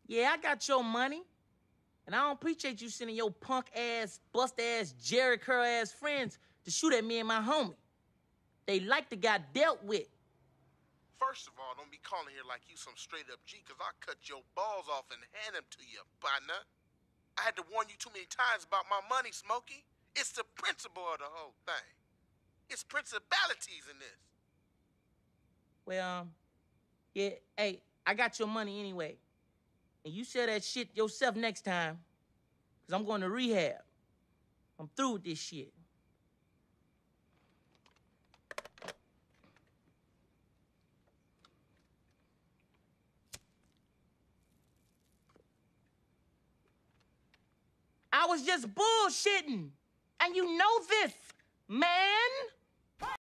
Yeah, I got your money. And I don't appreciate you sending your punk-ass, bust-ass, Jerry Curl-ass friends to shoot at me and my homie. They like to got dealt with. First of all, don't be calling here like you some straight-up G, because I'll cut your balls off and hand them to you, partner. I had to warn you too many times about my money, Smokey. It's the principle of the whole thing. It's principalities in this. Well, yeah, hey, I got your money anyway. And you say that shit yourself next time, because I'm going to rehab. I'm through with this shit. I was just bullshitting. And you know this, man.